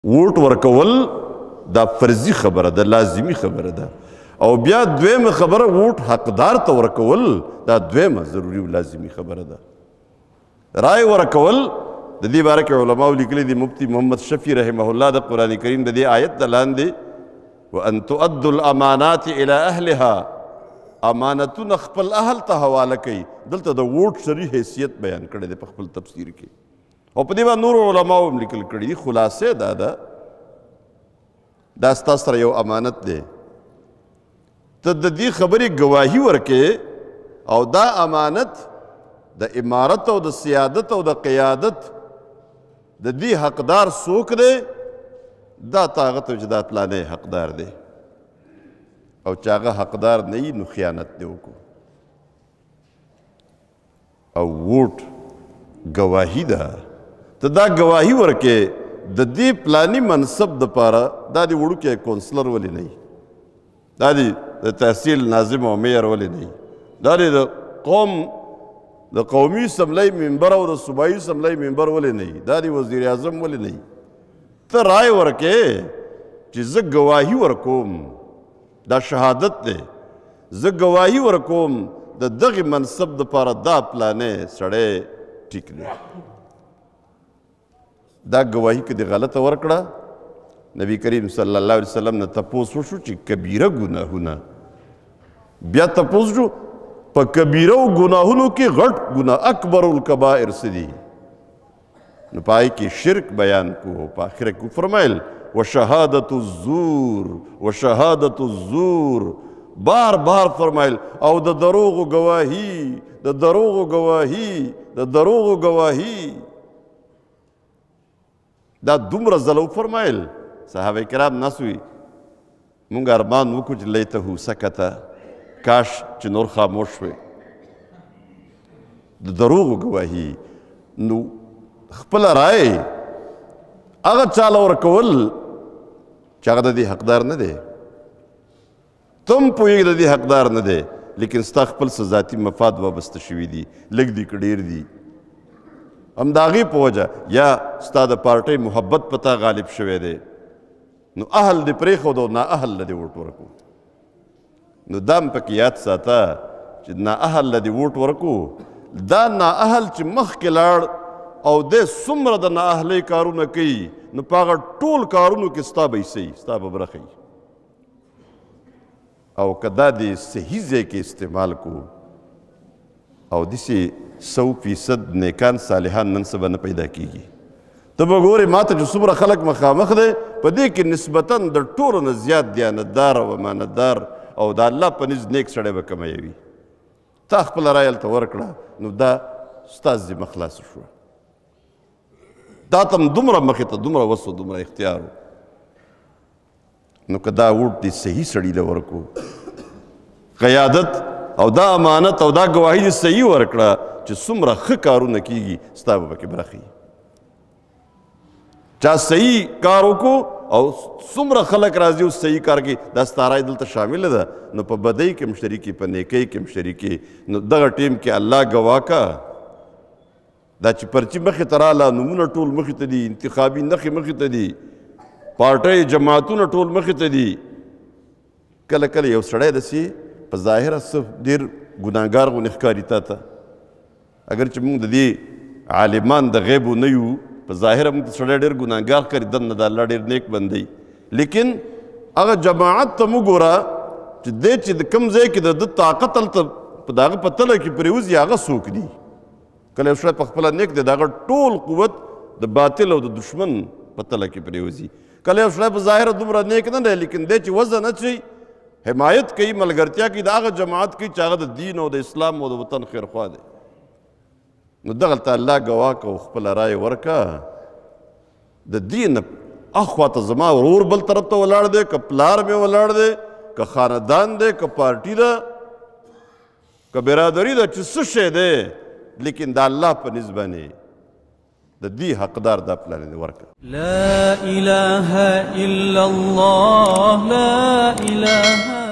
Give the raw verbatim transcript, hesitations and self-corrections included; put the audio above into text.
ووټ ورکول دا فرضي خبره ده، لازمي خبره ده. او بیا دویمه خبره ووټ حقدار ته ورکول دا دویمه ضروري او لازمي خبره ده. رای ورکول د دې باره کې علماو لیکلي دي. مفتی محمد شفیع رحمه الله د قرآن کریم د دې آیت د لاندې وان تؤدوا الامانات الى اهلها، امانتونه خپل اهل ته حواله کوي. دلته د ووټ شرعي حیثیت بیان کړی دی په خپل تفسیر کې، او په دې باندې نور علماو هم لیکل کړي دي. خلاصې دا ده دا ستا سره یو امانت دی، ته د دې خبرې ګواهي ورکې، او دا امانت د امارت او د سیادت او د قیادت د دې حقدار څوک دی؟ دا تا هغه ته چې دا پلانی حقدار دی، او چې هغه حقدار نه وي نو خیانت دی وکړو. او ووټ ګواهي ده، ته دا ګواهي ورکې د دې پلاني منصب دپاره. دا دې وړوکی کونسلر ولې نه وي؟ دا دې د تحصیل ناظم او میر ولې نه وي؟ دا دې د قوم د قومي اسمبلی ممبر او د صوبایي اسمبلی ممبر ولې نه وي؟ دا دې وزیر اعظم ولې نه وي؟ ته رای ورکې چې زه ګواهي ورکوم، دا شهادت دی، زه ګواهي ورکوم د دغې منصب دپاره دا پلانی سړی ټیک دی. دا ګواهي که دې غلطه ورکړه، نبی کریم صلی الله علیه وسلم نه تپوس وشو چې کبیره ګناهونه، بیا تپوس شو په کبیره او ګناهونو کې غټ ګناه اکبر الکبائر څه دي؟ نو په هغې کې شرک بیان کو، په آخره کې فرمایل وشهادت الزور وشهادت الزور، بار بار فرمایل او د دروغو ګواهي، د دروغو ګواهي، د دروغو ګواهي. دا دومره ځله فرمایل صحابه کرام ناست وي، مونږ ارمان وکړو چې لیته سکته، کاش چې نور خاموش وی. د دروغو ګواهي. نو خپله رای هغه چاله ورکول چې هغه د دې حقدار نه دی، ته هم پوهېږې د دې حقدار نه دی، لیکن ستا خپل څه ذاتي مفاد وابسته شوي دي، لږ دي که ډېر دي. همد هغې په وجه یا ستا د پارټۍ محبت په تا غالب شوی دی، نو اهل دې پرېښود او نااهل له دې ووټ ورکو. نو دا هم پکې یاد ساته چې نااهل له دې ووټ ورکو، دا نااهل چې مخکې لاړ او دی څومره د نااهلۍ کارونه کوي، نو په هغه ټول کارونو کې ستا به حصه وي، ستا به برخه وي. او که دا د صحیح ځای کې استعمال کو، او داسې سو فیصد نیکان صالحان نن سبا نه پیدا کیږي. ته به ګورې ما ته چې څومره خلک مخامخ دی، په دې کې نسبتاً د ټولو نه زیات دیانتدار او امانتدار او د الله په نزد نیک سړی به کمیوي. تا خپله رایه هلته ورکړه، نو دا ستا ذمه خلاصه شوه. دا ته هم دومره مخې ته دومره وس و دومره اختیار و. نو که دا ووټ دې صحیح سړي له ورکو، قیادت او دا امانت او دا ګواهي دې صحیح ورکړه چې څومره ښه کارونه کیږي، ستا به پکې برخه وي. چا صحیح کار وکړو او څومره خلک راځي او صحیح کار کوي، دا ستا رای دلته شامله ده. نو په بدۍ کې هم شریکې، په نیکۍ کې هم شریکې. نو دغه ټیم کې الله ګواه کا، دا چې پرچي مخې ته راله، نومونه ټول مخې ته دي، انتخابي نښې مخې ته دي، پارټۍ جماعتونه ټول مخې ته دي. کله کله یو سړی داسې په ظاهره څه ډېر ګناهګار غوندې ښکاري تا ته، اگر چې موږ د دې عالمان د غیبو نه یو، په ظاهره موږ ته سړی ډېر ګناهګار ښکاري، دننه د الله ډېر نیک بندی. لیکن هغه جماعت ته موږ ګوره چې دی چې د کوم ځای کې د ده طاقت هلته په د هغه په تله کې پرېوځي، هغه څوک دي؟ کله یو سړی په خپله نیک دی، د هغه ټول قوت د باطل او د دشمن په تله کې پرېوځي. کله یو سړی په ظاهره دومره نیک نه دی، لیکن دی چې وضع نه چي، حمایت کوي، ملګرتیا کوي، د هغه جماعت کوي چې هغه د دین او د اسلام او د وطن خیرخوا دی. نو دغلته الله ګواه که او خپله رایه ورکه. د دې نه اخوا ته زما ورور بل طرف ته ولاړ دی، که پلار مې ولاړ دی، که خاندان دی، که پارټي ده، که برادري ده، چې څه شی دی، لیکن د الله په نزد باندې د دې حقدار دا پلان دې ورکړه. لا اله الا الله، لا اله